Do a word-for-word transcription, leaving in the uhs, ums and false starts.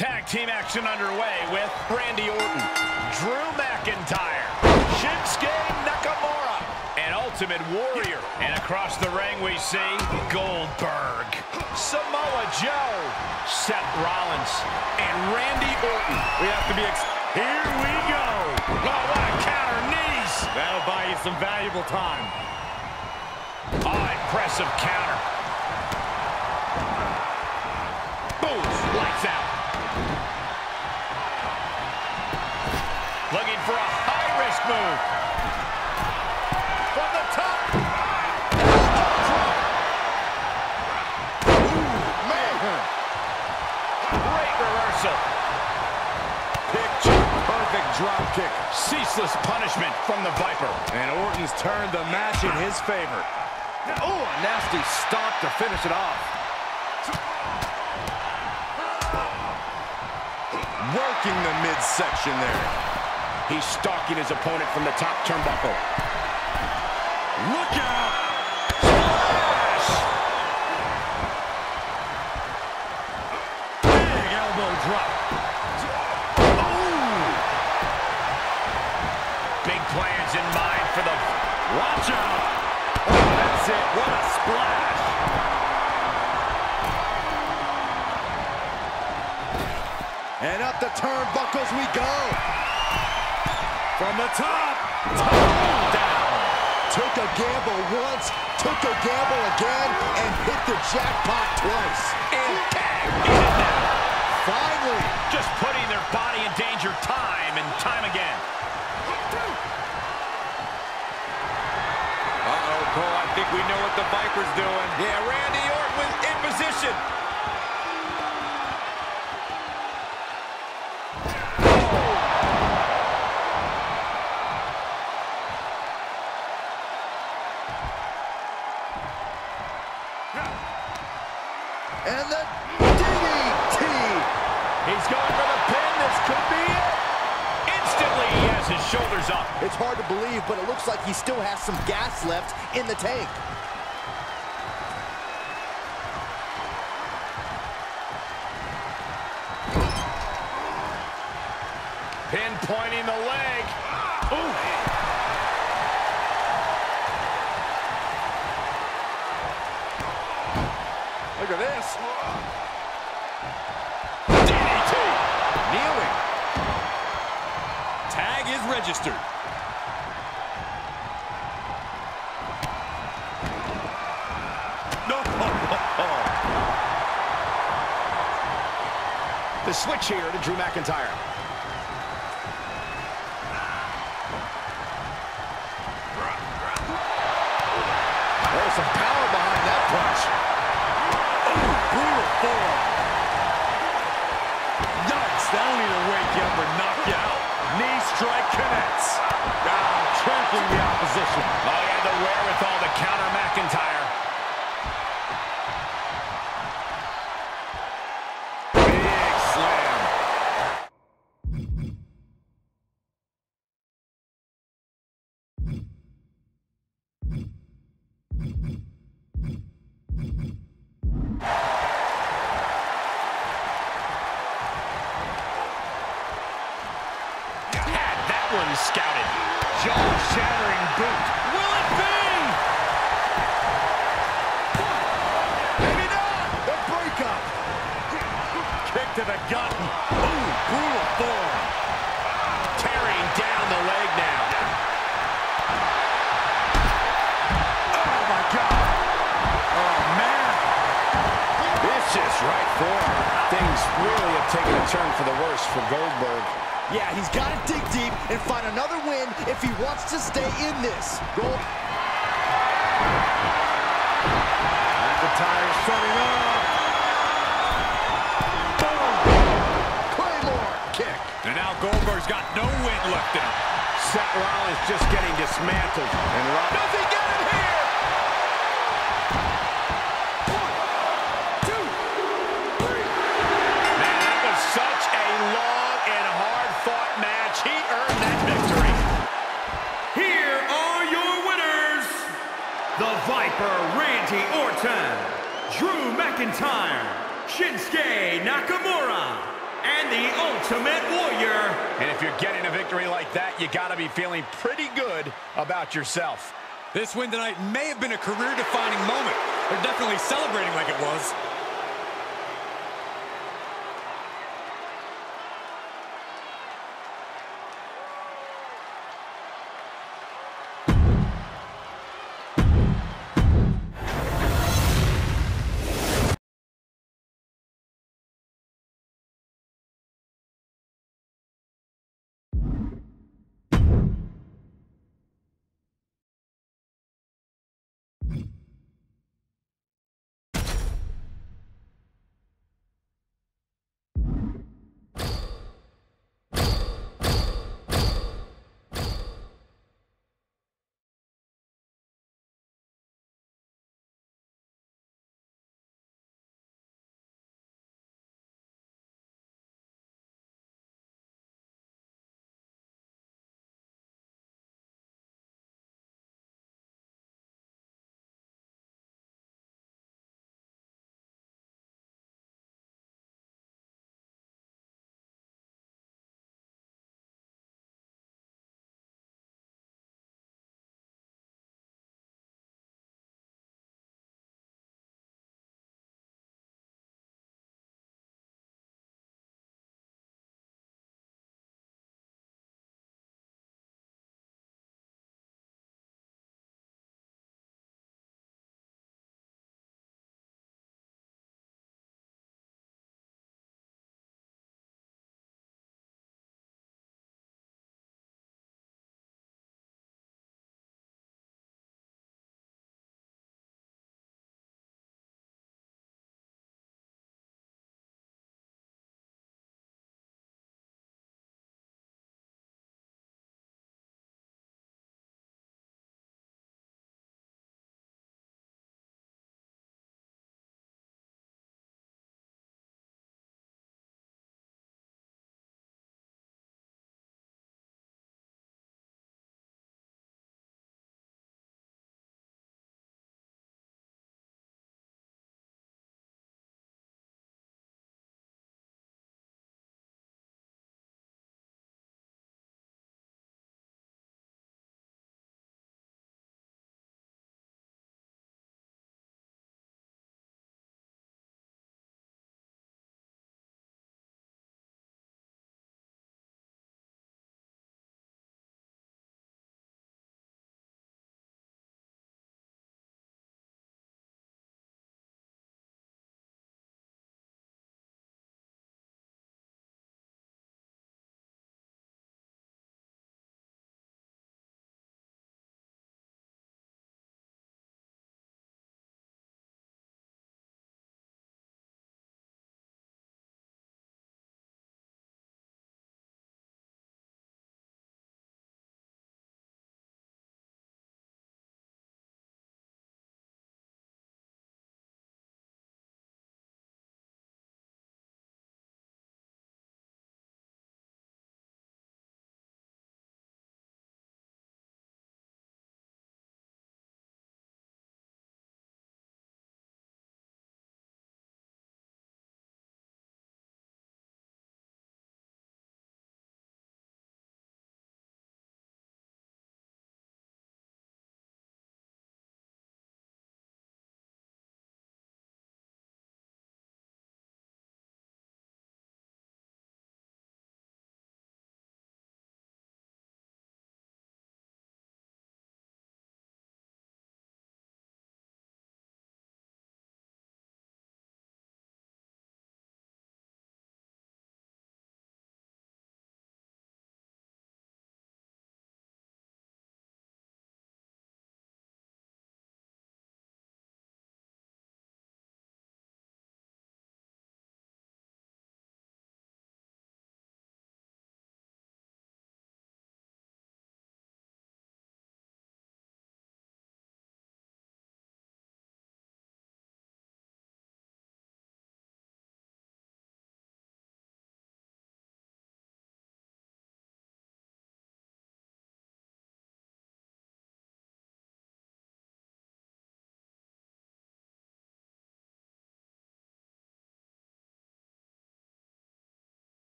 Tag team action underway with Randy Orton, Drew McIntyre, Shinsuke Nakamura, and Ultimate Warrior. And across the ring we see Goldberg, Samoa Joe, Seth Rollins, and Randy Orton. We have to be ex Here we go. Oh, what a counter knees. That'll buy you some valuable time. Oh, impressive counter. Boom, lights out. Looking for a high-risk move. From the top. Ooh, man. Great reversal. Picture-perfect drop kick. Ceaseless punishment from the Viper. And Orton's turned the match in his favor. Oh, a nasty stomp to finish it off. Working the midsection there. He's stalking his opponent from the top turnbuckle. Look out! Splash! Big elbow drop. Oh! Big plans in mind for the... Watch out! Oh, that's it. What a splash! And up the turnbuckles we go. From the top, top down. Took a gamble once, took a gamble again, and hit the jackpot twice. And tag in it now. Finally. Just putting their body in danger time and time again. Uh-oh, Cole, I think we know what the Viper's doing. Yeah, Randy Orton was in position. And the D D T. He's going for the pin. This could be it. Instantly, he has his shoulders up. It's hard to believe, but it looks like he still has some gas left in the tank. Pinpointing the leg. Ooh. Look at this. D D T. Kneeling. Tag is registered. No. The switch here to Drew McIntyre. There's some power behind that punch. Brutal form. Yikes, that'll either wake you up or knock you out. Knee strike connects. Ah, trampling the opposition. Oh, he had the wherewithal to counter McIntyre. Big slam. One scouted. Jaw-shattering boot. Will it be? Maybe not. The breakup. Kick to the gut. Ooh, brutal form. Tearing down the leg now. Oh, my God. Oh, man. Vicious right form. Things really have taken a turn for the worse for Goldberg. Yeah, he's got to dig deep and find another win if he wants to stay in this. Gold. McIntyre setting up. Boom. Claymore kick. And now Goldberg's got no wind left in him. Seth Rollins just getting dismantled. And Rollins. Does he get it here? One, two, three. Man, that was such a long and hard-fought match. He earned that victory. Here are your winners. The Viper, Randy Orton. Drew McIntyre. Shinsuke Nakamura. and the Ultimate Warrior. And if you're getting a victory like that, you got to be feeling pretty good about yourself. This win tonight may have been a career-defining moment. They're definitely celebrating like it was.